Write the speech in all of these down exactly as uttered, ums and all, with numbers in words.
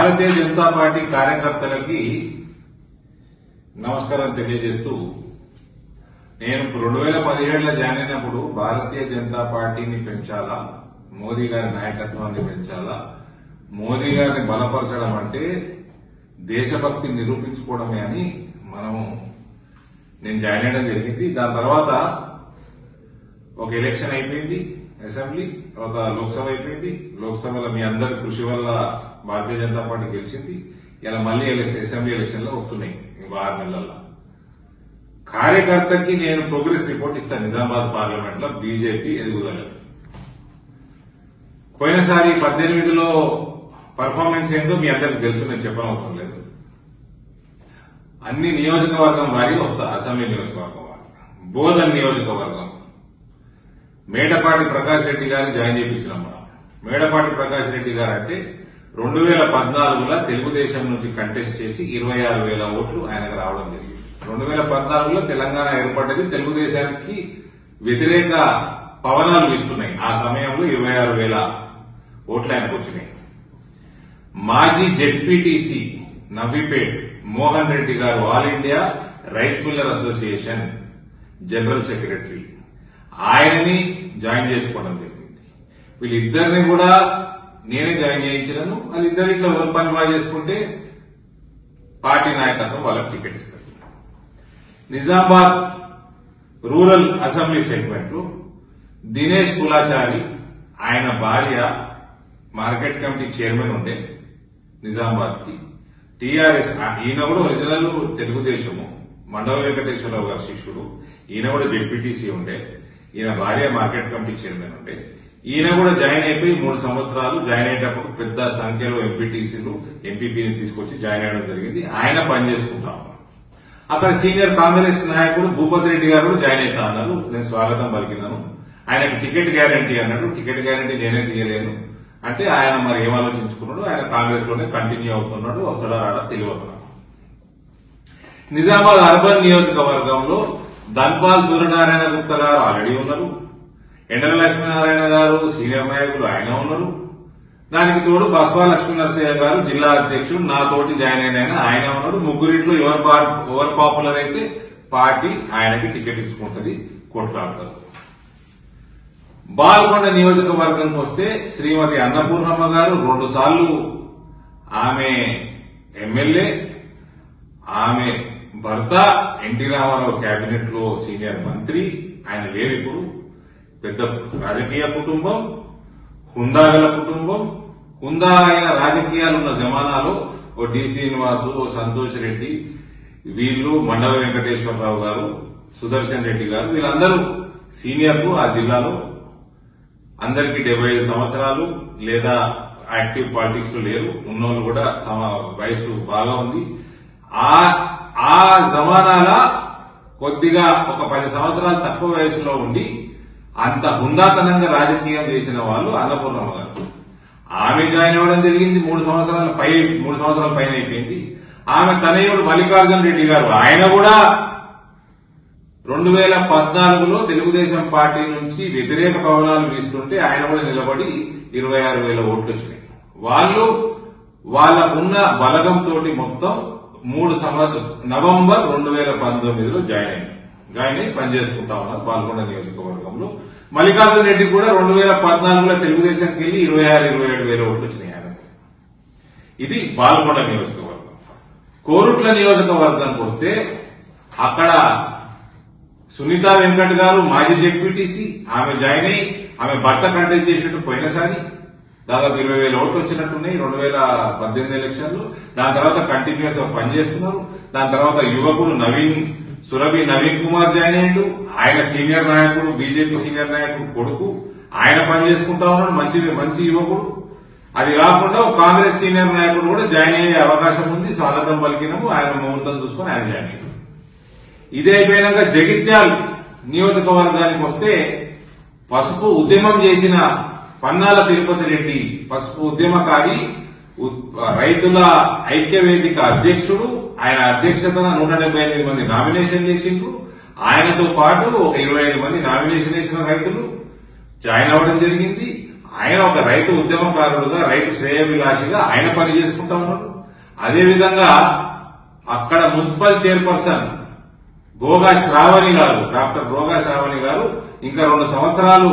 Bharatiya Janata party కార్యకర్తలకి నమస్కారం తెలియజేస్తూ నేను రెండు వేల పదిహేడులో జాయిన్ అయినప్పుడు భారతీయ జనతా పార్టీని పెంచాలా, మోదీ గారి నాయకత్వాన్ని పెంచాలా, మోదీ గారిని బలపరచడం అంటే దేశభక్తి నిరూపించుకోవడమే అని మనము నేను జాయిన్ అయ్యడం జరిగింది. దాని తర్వాత ఒక ఎలక్షన్ అయిపోయింది, అసెంబ్లీ, తర్వాత లోక్సభ అయిపోయింది. లోక్సభలో మీ అందరి కృషి వల్ల భారతీయ జనతా పార్టీ గెలిచింది. ఇలా మళ్లీ ఎలక్షన్ అసెంబ్లీ ఎలక్షన్ లో వస్తున్నాయి ఇంకో ఆరు నెలల్లో. కార్యకర్తకి నేను ప్రోగ్రెస్ రిపోర్ట్ ఇస్తాను. నిజామాబాద్ పార్లమెంట్ లో బీజేపీ ఎదుగుదల పోయినసారి పద్దెనిమిదిలో పర్ఫార్మెన్స్ ఏందో మీ అందరికి తెలుసు, నేను చెప్పనవసరం లేదు. అన్ని నియోజకవర్గం వారి వస్తా. అసెంబ్లీ నియోజకవర్గం వారి బోధన్ నియోజకవర్గం మేడపాటి ప్రకాష్ రెడ్డి గారిని జాయిన్ చేయించినాం మనం. మేడపాటి ప్రకాష్ రెడ్డి గారు అంటే రెండు వేల పద్నాలుగులో తెలుగుదేశం నుంచి కంటెస్ట్ చేసి ఇరవై ఆరు వేల ఓట్లు ఆయనకు రావడం జరిగింది. రెండు వేల పద్నాలుగులో తెలంగాణ ఏర్పడ్డది, తెలుగుదేశానికి వ్యతిరేక పవనాలు వీస్తున్నాయి. ఆ సమయంలో ఇరవై ఆరు వేల ఓట్లు ఆయనకు వచ్చినాయి. మాజీ జెడ్పీటీసీ నవీపేట్ మోహన్ రెడ్డి గారు all India rice miller association general secretary, ఆయనని జాయిన్ చేసుకోవడం జరిగింది. వీళ్ళిద్దరిని కూడా నేనే జాయిన్ చేయించినాను. వాళ్ళిద్దరిట్లో ఎవరు పని బాగా చేసుకుంటే పార్టీ నాయకత్వం వాళ్ళకి టికెట్ ఇస్తారు. నిజామాబాద్ రూరల్ అసెంబ్లీ సెగ్మెంట్ లో దినేష్ కులాచారి, ఆయన భార్య మార్కెట్ కమిటీ చైర్మన్ ఉండే నిజామాబాద్ కి. టీఆర్ఎస్ ఈయన కూడా ఒరిజినల్ తెలుగుదేశము, మండవ వెంకటేశ్వరరావు గారి శిష్యుడు. ఈయన కూడా జెడ్పీటీసీ ఉండే, ఈయన భార్య మార్కెట్ కమిటీ చైర్మన్ ఉండే. ఈయన కూడా జాయిన్ అయిపోయి మూడు సంవత్సరాలు జాయిన్ అయ్యేటప్పుడు పెద్ద సంఖ్యలో ఎంపీటీసీలు ఎంపీపీని తీసుకొచ్చి జాయిన్ అయ్యడం జరిగింది. ఆయన పనిచేసుకుంటా ఉన్నారు. అక్కడ సీనియర్ కాంగ్రెస్ నాయకుడు భూపతి రెడ్డి గారు కూడా జాయిన్ అవుతా అన్నారు. నేను స్వాగతం పలికినాను. ఆయనకు టికెట్ గ్యారంటీ అన్నాడు. టికెట్ గ్యారంటీ నేనే తీయలేను అంటే ఆయన మరి ఏం ఆలోచించుకున్నాడు, ఆయన కాంగ్రెస్ లోనే కంటిన్యూ అవుతున్నాడు. వస్తాడా రాడా తెలియదు. నిజామాబాద్ అర్బన్ నియోజకవర్గంలో ధన్పాల్ సూర్యనారాయణ గుప్తా గారు ఆల్రెడీ ఉన్నారు. ఎండల లక్ష్మీనారాయణ గారు సీనియర్ నాయకులు, ఆయన ఉన్నారు. దానికి తోడు బస్వా లక్ష్మీనరసయ్య గారు జిల్లా అధ్యక్షుడు, నాతోటి జాయిన్ అయిన ఆయన ఉన్నాడు. ముగ్గురిట్లో ఎవరు ఓవర్ పాపులర్ అయితే పార్టీ ఆయనకి టికెట్ ఇచ్చుకుంటది, కొట్లాడతారు. బాల్కొండ నియోజకవర్గంకి వస్తే శ్రీమతి అన్నపూర్ణమ్మ గారు రెండు సార్లు ఆమె ఎమ్మెల్యే, ఆమె భర్త ఎన్టీ రామారావు కేబినెట్ లో సీనియర్ మంత్రి. ఆయన లేరు ఇప్పుడు. పెద్ద రాజకీయ కుటుంబం, హుందాగల కుటుంబం. హుందా అయిన రాజకీయాలున్న జమానాలో ఓ డి శ్రీనివాసు, ఓ సంతోష్ రెడ్డి, వీళ్లు మండవ వెంకటేశ్వరరావు గారు, సుదర్శన్ రెడ్డి గారు, వీళ్ళందరూ సీనియర్లు ఆ జిల్లాలో. అందరికీ డెబ్బై ఐదు సంవత్సరాలు లేదా యాక్టివ్ పాలిటిక్స్ లో లేరు. ఉన్నోళ్ళు కూడా వయసు బాగా ఉంది. ఆ ఆ జమానాల కొద్దిగా ఒక పది సంవత్సరాలు తక్కువ వయసులో ఉండి అంత హుందాతనంగా రాజకీయం చేసిన వాళ్ళు అన్నపూర్ణమ్మ గారు. ఆమె జాయిన్ అవ్వడం జరిగింది. మూడు సంవత్సరాల పై మూడు సంవత్సరాల పైన అయిపోయింది. ఆమె తనయుడు మల్లికార్జున రెడ్డి గారు, ఆయన కూడా రెండు వేల పద్నాలుగులో తెలుగుదేశం పార్టీ నుంచి వ్యతిరేక పవనాలు వీస్తుంటే ఆయన కూడా నిలబడి ఇరవై ఆరు వేల ఓట్లు వచ్చినాయి. వాళ్ళు వాళ్ళకున్న బలగంతో మొత్తం మూడు సంవత్సరం నవంబర్ రెండు వేల పంతొమ్మిదిలో జాయిన్ అయ్యారు. జాయిన్ అయ్యి పనిచేసుకుంటా ఉన్నారు పాల్గొండ నియోజకవర్గంలో. మల్లికార్జున రెడ్డి కూడా రెండు వేల పద్నాలుగులో తెలుగుదేశంకి వెళ్లి ఇరవై ఆరు ఇరవై ఏడు వేల ఓట్లు వచ్చినాయి ఆయన. ఇది పాల్గొండ నియోజకవర్గం. కోరుట్ల నియోజకవర్గానికి వస్తే అక్కడ సునీత వెంకట్ గారు మాజీ జెడ్పీటీసీ, ఆమె జాయిన్ అయ్యి ఆమె భర్త కంటెస్ట్ చేసినట్టు పోయినసారి దాదాపు ఇరవై వేల ఓట్లు వచ్చినట్టున్నాయి రెండు వేల పద్దెనిమిది ఎలక్షన్లు. దాని తర్వాత కంటిన్యూస్ గా పనిచేస్తున్నారు. దాని తర్వాత యువకుడు నవీన్ సురభి నవీన్ కుమార్ జాయిన్ అయ్యాడు. ఆయన సీనియర్ నాయకుడు, బీజేపీ సీనియర్ నాయకుడు కొడుకు, ఆయన పనిచేసుకుంటా ఉన్నాడు. మంచి మంచి యువకుడు. అది కాకుండా ఒక కాంగ్రెస్ సీనియర్ నాయకుడు కూడా జాయిన్ అయ్యే అవకాశం ఉంది. స్వాగతం పలికినాము. ఆయన ముహూర్తం చూసుకుని ఆయన జాయిన్ అయ్యారు. ఇదే అయిపోయినాక జగిత్యాల్ నియోజకవర్గానికి వస్తే పసుపు ఉద్యమం చేసిన పన్నాల తిరుపతి రెడ్డి, పసుపు ఉద్యమకారి, రైతుల ఐక్యవేదిక అధ్యక్షుడు. ఆయన అధ్యక్షతన నూట డెబ్బై ఎనిమిది మంది నామినేషన్ చేసిండ్రు. ఆయనతో పాటు ఒక ఇరవై ఐదు మంది నామినేషన్ చేసిన రైతులు జాయిన్ అవ్వడం జరిగింది. ఆయన ఒక రైతు ఉద్యమకారుడుగా రైతు శ్రేయభిలాషిగా ఆయన పని చేసుకుంటా ఉన్నాడు. అదేవిధంగా అక్కడ మున్సిపల్ చైర్పర్సన్ గోగా శ్రావణి గారు, డాక్టర్ గోగా శ్రావణి గారు ఇంకా రెండు సంవత్సరాలు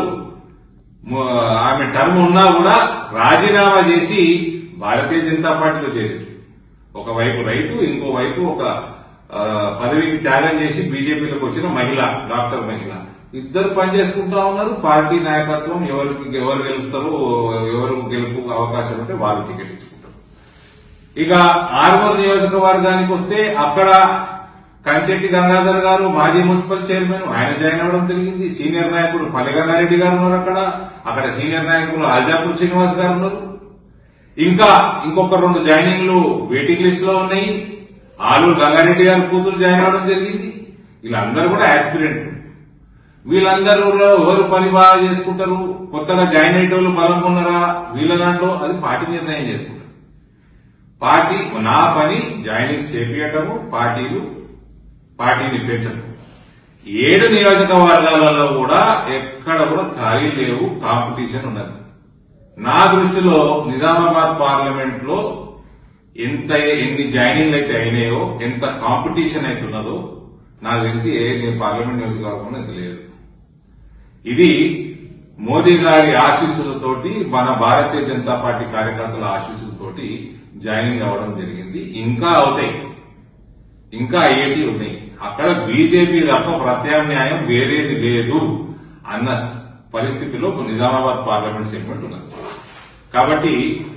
ఆమె టర్మ్ ఉన్నా కూడా రాజీనామా చేసి భారతీయ జనతా పార్టీలో చేరారు. ఒకవైపు రైతు, ఇంకోవైపు ఒక పదవికి త్యాగం చేసి బీజేపీలోకి వచ్చిన మహిళ, డాక్టర్ మహిళ, ఇద్దరు పనిచేసుకుంటా ఉన్నారు. పార్టీ నాయకత్వం ఎవరికి ఎవరు గెలుస్తారో, ఎవరు గెలుపు అవకాశం ఉంటే వాళ్ళు టికెట్ ఇచ్చుకుంటారు. ఇక ఆర్మూర్ నియోజకవర్గానికి వస్తే అక్కడ కంచెట్టి గంగాధర్ గారు మాజీ మున్సిపల్ చైర్మన్, ఆయన జాయిన్ అవ్వడం జరిగింది. సీనియర్ నాయకుడు పల్లిగంగారెడ్డి గారు ఉన్నారు అక్కడ. అక్కడ సీనియర్ నాయకులు ఆల్జాపూర్ శ్రీనివాస్ గారు ఉన్నారు. ఇంకా ఇంకొక రెండు జాయినింగ్లు వెయిటింగ్ లిస్ట్ లో ఉన్నాయి. ఆలూరు గంగారెడ్డి గారు కూతురు జాయిన్ అవ్వడం జరిగింది. వీళ్ళందరూ కూడా యాస్పిరెంట్. వీళ్ళందరూ ఎవరు పని బాగా చేసుకుంటారు, కొత్తగా జాయిన్ అయ్యేటోళ్ళు బలం ఉన్నారా, వీళ్ళ దాంట్లో అది పార్టీ నిర్ణయం చేసుకుంటారు. పార్టీ నా పని జాయినింగ్ చేపించటము, పార్టీలు పార్టీని పెంచడం. ఏడు నియోజకవర్గాలలో కూడా ఎక్కడ కూడా ఖాళీ లేవు, కాంపిటీషన్ ఉన్నది. నా దృష్టిలో నిజామాబాద్ పార్లమెంట్ లో ఎంత ఎన్ని జాయినింగ్లు అయితే అయినాయో, ఎంత కాంపిటీషన్ అయితే ఉన్నదో నాకు తెలిసి ఏ పార్లమెంట్ నియోజకవర్గంలో ఇది లేదు. ఇది మోదీ గారి ఆశీస్సులతోటి, మన భారతీయ జనతా పార్టీ కార్యకర్తల ఆశీస్సులతోటి జాయినింగ్ అవ్వడం జరిగింది. ఇంకా అవుతాయి, ఇంకా అయ్యేటి ఉన్నాయి. అక్కడ బీజేపీ తప్ప ప్రత్యామ్నాయం వేరేది లేదు అన్న పరిస్థితిలో నిజామాబాద్ పార్లమెంట్ సెగ్మెంట్ ఉన్నది. కాబట్టి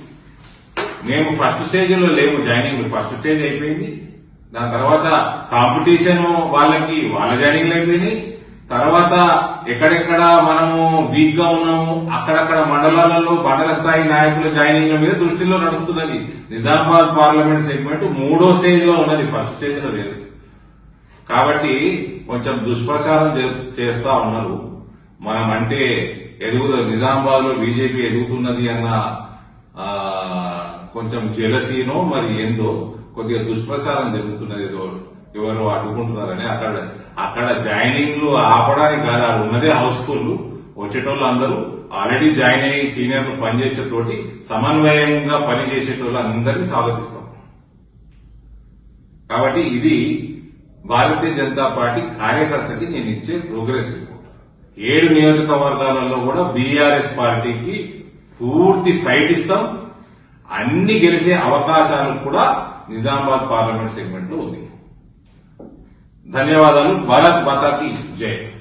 మేము ఫస్ట్ స్టేజ్ లో లేము, జాయినింగ్ ఫస్ట్ స్టేజ్ అయిపోయింది. దాని తర్వాత కాంపిటీషన్ వాళ్ళకి వాళ్ళ జాయినింగ్లు అయిపోయినాయి. తర్వాత ఎక్కడెక్కడ మనము వీక్ గా ఉన్నాము, అక్కడక్కడ మండలాలలో మండల స్థాయి నాయకుల జాయినింగ్ల మీద దృష్టిలో నడుస్తున్నది. నిజామాబాద్ పార్లమెంట్ సెగ్మెంట్ మూడో స్టేజ్ లో ఉన్నది, ఫస్ట్ స్టేజ్ లో లేదు. కాబట్టి కొంచెం దుష్ప్రచారం చేస్తా ఉన్నారు. మనం అంటే ఎదుగు నిజామాబాద్ లో బీజేపీ ఎదుగుతున్నది అన్న కొంచెం జెలసీనో మరి ఏందో కొద్దిగా దుష్ప్రచారం జరుగుతున్నది, ఏదో ఎవరు అడ్డుకుంటున్నారని. అక్కడ అక్కడ జాయినింగ్లు ఆపడానికి కాదు, ఉన్నదే హౌస్ఫుల్. వచ్చేటోళ్ళు అందరూ ఆల్రెడీ జాయిన్ అయ్యి సీనియర్లు పనిచేసేటోటి సమన్వయంగా పనిచేసేటోళ్ళు అందరినీ స్వాగతిస్తాం. కాబట్టి ఇది భారతీయ జనతా పార్టీ కార్యకర్తకి నేను ఇచ్చే ప్రోగ్రెస్ రిపోర్ట్. ఏడు నియోజకవర్గాలలో కూడా బీఆర్ఎస్ పార్టీకి పూర్తి ఫైట్ ఇస్తాం. అన్ని గెలిచే అవకాశాలు కూడా నిజామాబాద్ పార్లమెంట్ సెగ్మెంట్ లో ఉంది. ధన్యవాదాలు. భారత్ మాతాకి జై.